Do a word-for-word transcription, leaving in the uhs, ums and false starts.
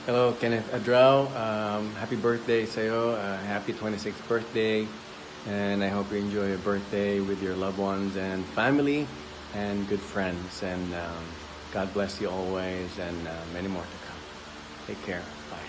Hello, Kenneth Adrao. Um, happy birthday sa'yo. Uh, happy twenty-sixth birthday. And I hope you enjoy your birthday with your loved ones and family and good friends. And um, God bless you always and uh, many more to come. Take care. Bye.